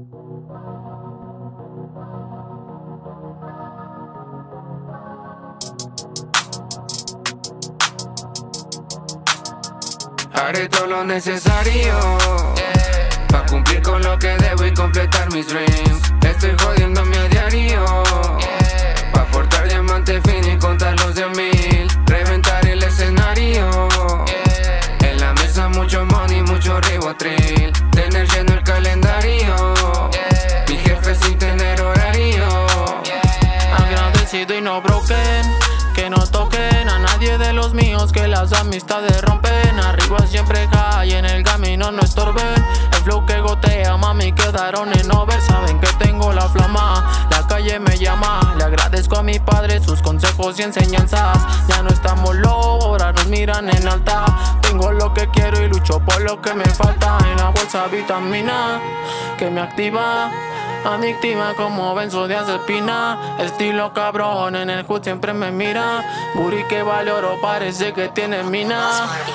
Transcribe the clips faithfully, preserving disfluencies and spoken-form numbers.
Haré todo lo necesario pa' cumplir con lo que debo y completar mis dreams. Estoy jodiéndome a diario pa' portar diamante fino y contar los de mil. Reventar el escenario. En la mesa mucho money, mucho ribotril. Tener lleno el calendario. Mi jefe sin tener horario. Agradecido y no broken. Que no toquen a nadie de los míos, que las amistades rompen. Arriba siempre high, en el camino no estorben. El flow que gotea, mami, quedaron en over. Saben que tengo la flama, la calle me llama. Le agradezco a mi padre sus consejos y enseñanzas. Ya no estamos locos, ahora nos miran en alta. Tengo lo que quiero y lucho por lo que me falta. En la bolsa vitamina que me activa, adictiva como benzodiazepina. Estilo cabrón, en el hood siempre me mira. Booty que vale oro, parece que tiene mina.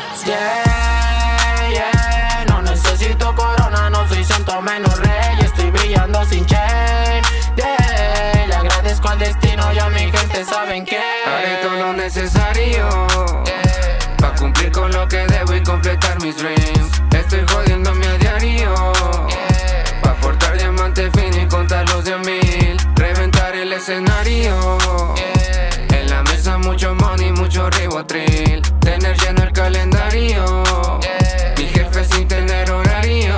Yeah, yeah. No necesito corona, no soy santo menos rey. Estoy brillando sin chain. Yeah, le agradezco al destino y a mi gente, ¿saben qué? Haré todo lo necesario pa' cumplir con lo que debo y completar mis dreams. Estoy jodiéndome a diario pa' portar diamante fino y contar los de mil. Reventar el escenario. En la mesa mucho money, mucho ribotril. Tener lleno el calendario. Mi jefe sin tener horario.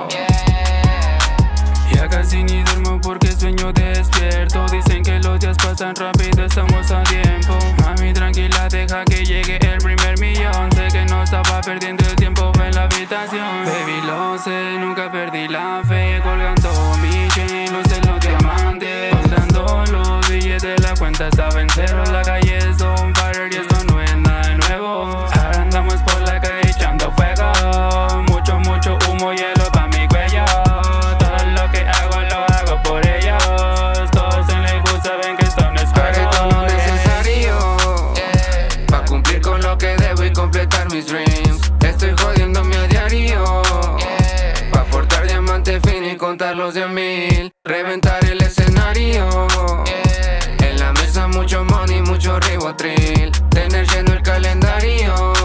Ya casi ni duermo porque sueño despierto. Dicen que los días pasan rápido, estamos a tiempo. Mami, tranquila, deja que llegue el primer millón. Sé que no estaba perdiendo el tiempo en la habitación. Baby, lo sé, nunca perdí la fe. Colgando mi chain, los de los diamantes. Contando los billetes, la cuenta estaba en cero. La calle es on fire y esto no es nada nuevo. Ahora andamos por la calle echando fuego. Mucho, mucho humo, hielo pa' mi cuello. Todo lo que hago, lo hago por ellos. Todos en el hood saben que esto no es juego. Haré todo lo necesario pa' cumplir con lo que debo y completar mis dreams. Estoy jodiéndome a diario pa' portar diamante fino y contar los de mil. Reventar el escenario. En la mesa mucho money, mucho ribotril. Tener lleno el calendario.